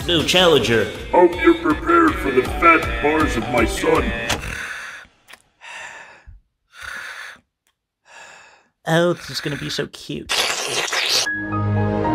New challenger. Hope you're prepared for the fat bars of my son. Oh, this is gonna be so cute.